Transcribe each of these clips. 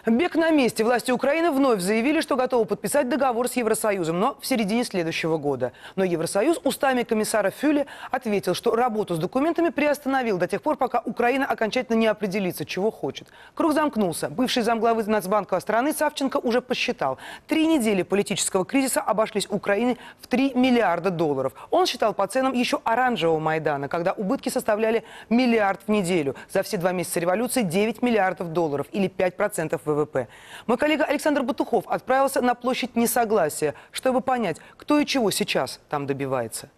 Бег на месте. Власти Украины вновь заявили, что готовы подписать договор с Евросоюзом, но в середине следующего года. Но Евросоюз устами комиссара Фюле ответил, что работу с документами приостановил до тех пор, пока Украина окончательно не определится, чего хочет. Круг замкнулся. Бывший замглавы Нацбанка страны Савченко уже посчитал. 3 недели политического кризиса обошлись Украине в 3 миллиарда долларов. Он считал по ценам еще оранжевого Майдана, когда убытки составляли миллиард в неделю. За все 2 месяца революции 9 миллиардов долларов или 5% ВВП. Мой коллега Александр Батухов отправился на площадь Несогласия, чтобы понять, кто и чего сейчас там добивается.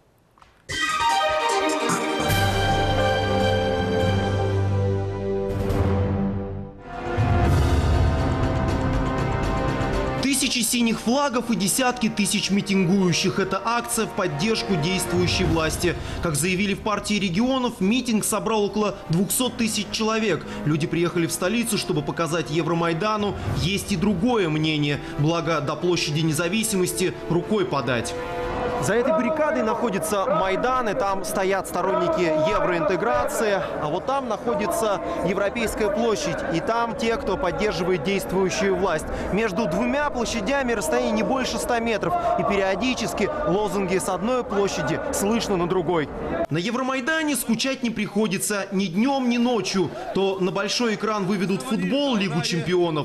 Тысячи синих флагов и десятки тысяч митингующих. Это акция в поддержку действующей власти. Как заявили в партии регионов, митинг собрал около 200 тысяч человек. Люди приехали в столицу, чтобы показать Евромайдану. Есть и другое мнение. Благо, до площади Независимости рукой подать. За этой баррикадой находится Майдан, и там стоят сторонники евроинтеграции. А вот там находится Европейская площадь, и там те, кто поддерживает действующую власть. Между двумя площадями расстояние не больше 100 метров. И периодически лозунги с одной площади слышно на другой. На Евромайдане скучать не приходится ни днем, ни ночью. То на большой экран выведут футбол, Лигу чемпионов.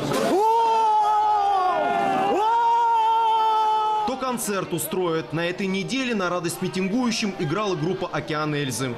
То концерт устроят. На этой неделе на радость митингующим играла группа «Океан Эльзы».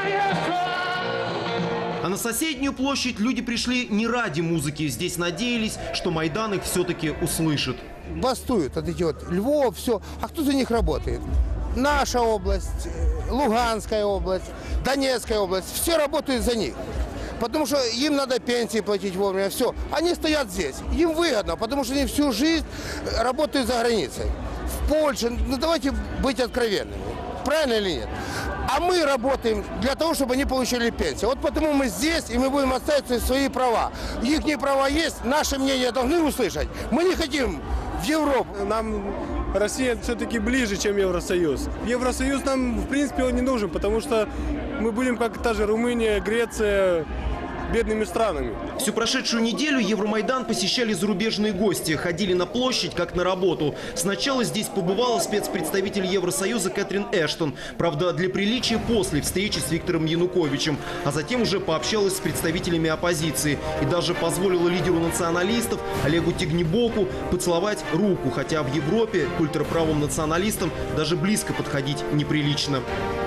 А на соседнюю площадь люди пришли не ради музыки. Здесь надеялись, что Майдан их все-таки услышит. Бастуют вот эти вот Львов, все. А кто за них работает? Наша область, Луганская область, Донецкая область. Все работают за них. Потому что им надо пенсии платить вовремя. Все. Они стоят здесь. Им выгодно, потому что они всю жизнь работают за границей. В Польше. Ну давайте быть откровенными. Правильно или нет? А мы работаем для того, чтобы они получили пенсию. Вот потому мы здесь, и мы будем отстаивать свои права. Их права есть, наше мнение должны услышать. Мы не хотим в Европу. Нам Россия все-таки ближе, чем Евросоюз. Евросоюз нам, в принципе, он не нужен, потому что мы будем, как та же Румыния, Греция, бедными странами. Всю прошедшую неделю Евромайдан посещали зарубежные гости. Ходили на площадь, как на работу. Сначала здесь побывала спецпредставитель Евросоюза Кэтрин Эштон. Правда, для приличия после встречи с Виктором Януковичем. А затем уже пообщалась с представителями оппозиции. И даже позволила лидеру националистов Олегу Тягнибоку поцеловать руку. Хотя в Европе к ультраправым националистам даже близко подходить неприлично.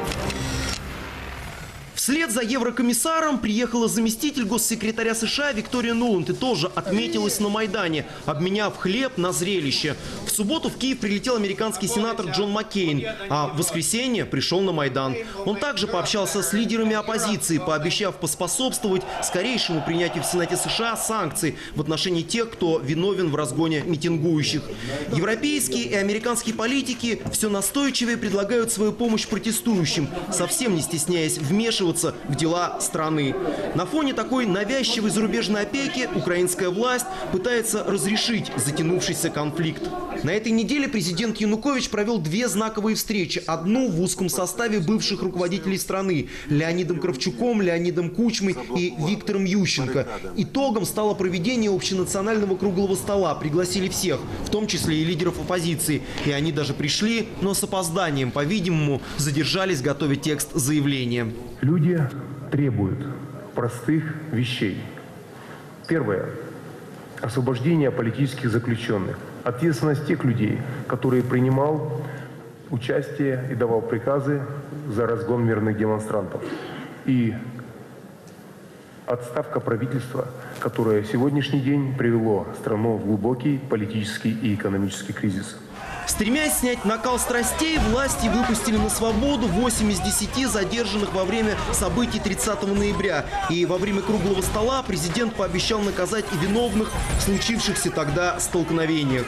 Вслед за еврокомиссаром приехала заместитель госсекретаря США Виктория Нуланд и тоже отметилась на Майдане, обменяв хлеб на зрелище. В субботу в Киев прилетел американский сенатор Джон Маккейн, а в воскресенье пришел на Майдан. Он также пообщался с лидерами оппозиции, пообещав поспособствовать скорейшему принятию в Сенате США санкций в отношении тех, кто виновен в разгоне митингующих. Европейские и американские политики все настойчивее предлагают свою помощь протестующим, совсем не стесняясь вмешиваться в дела страны. На фоне такой навязчивой зарубежной опеки украинская власть пытается разрешить затянувшийся конфликт. На этой неделе президент Янукович провел 2 знаковые встречи. Одну в узком составе бывших руководителей страны – Леонидом Кравчуком, Леонидом Кучмой и Виктором Ющенко. Итогом стало проведение общенационального круглого стола. Пригласили всех, в том числе и лидеров оппозиции. И они даже пришли, но с опозданием, по-видимому, задержались готовить текст заявления. Люди требуют простых вещей. Первое – освобождение политических заключенных. Ответственность тех людей, которые принимал участие и давал приказы за разгон мирных демонстрантов. И отставка правительства, которое в сегодняшний день привело страну в глубокий политический и экономический кризис. Стремясь снять накал страстей, власти выпустили на свободу 8 из 10 задержанных во время событий 30 ноября. И во время круглого стола президент пообещал наказать и виновных в случившихся тогда столкновениях.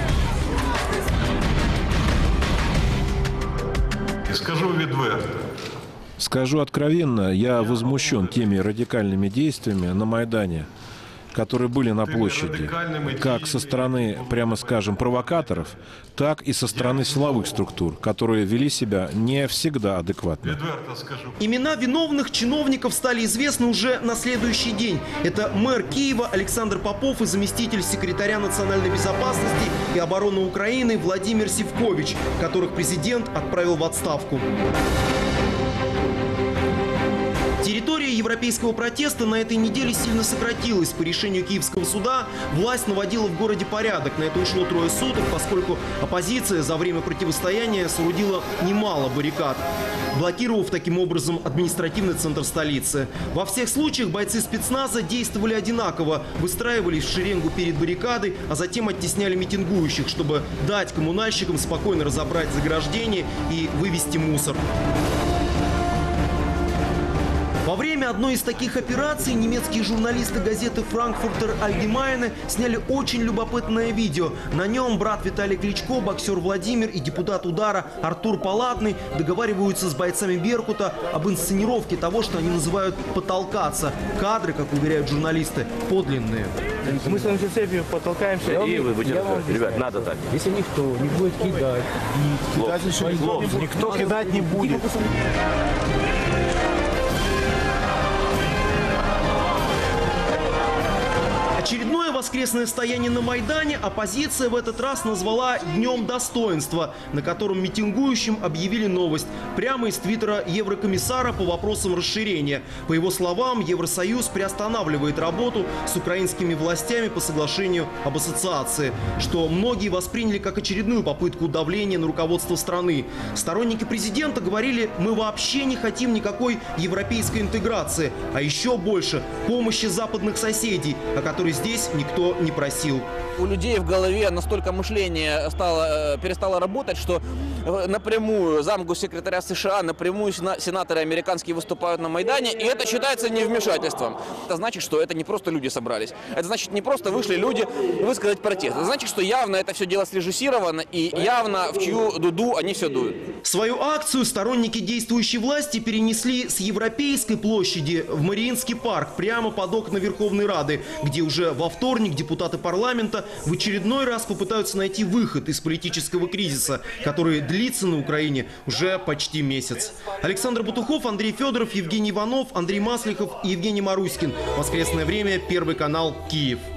Скажу відверто. Скажу откровенно, я возмущен теми радикальными действиями на Майдане, которые были на площади, как со стороны, прямо скажем, провокаторов, так и со стороны силовых структур, которые вели себя не всегда адекватно. Имена виновных чиновников стали известны уже на следующий день. Это мэр Киева Александр Попов и заместитель секретаря национальной безопасности и обороны Украины Владимир Сивкович, которых президент отправил в отставку. Территория европейского протеста на этой неделе сильно сократилась. По решению Киевского суда власть наводила в городе порядок. На это ушло 3 суток, поскольку оппозиция за время противостояния соорудила немало баррикад, блокировав таким образом административный центр столицы. Во всех случаях бойцы спецназа действовали одинаково, выстраивались в шеренгу перед баррикадой, а затем оттесняли митингующих, чтобы дать коммунальщикам спокойно разобрать заграждение и вывести мусор. Во время одной из таких операций немецкие журналисты газеты «Франкфуртер Альгемайне» сняли очень любопытное видео. На нем брат Виталий Кличко, боксер Владимир и депутат «Удара» Артур Палатный договариваются с бойцами «Беркута» об инсценировке того, что они называют «потолкаться». Кадры, как уверяют журналисты, подлинные. Мы с вами все цепью потолкаемся, и вы будете рассказывать. Ребят, надо так. Если никто не будет кидать, никто кидать не будет. Очередное воскресное стояние на Майдане оппозиция в этот раз назвала «Днем достоинства», на котором митингующим объявили новость прямо из твиттера еврокомиссара по вопросам расширения. По его словам, Евросоюз приостанавливает работу с украинскими властями по соглашению об ассоциации, что многие восприняли как очередную попытку давления на руководство страны. Сторонники президента говорили: мы вообще не хотим никакой европейской интеграции, а еще больше помощи западных соседей, о которой здесь никто не просил. У людей в голове настолько мышление перестало работать, что напрямую замгоссекретаря США, напрямую сенаторы американские выступают на Майдане, и это считается невмешательством. Это значит, что это не просто люди собрались. Это значит, не просто вышли люди высказать протест. Это значит, что явно это все дело срежиссировано, и явно в чью дуду они все дуют. Свою акцию сторонники действующей власти перенесли с Европейской площади в Мариинский парк, прямо под окна Верховной Рады, где уже во вторник депутаты парламента в очередной раз попытаются найти выход из политического кризиса, который длится на Украине уже почти месяц. Александр Бутухов, Андрей Федоров, Евгений Иванов, Андрей Маслихов и Евгений Маруськин. Воскресное время, Первый канал, Киев.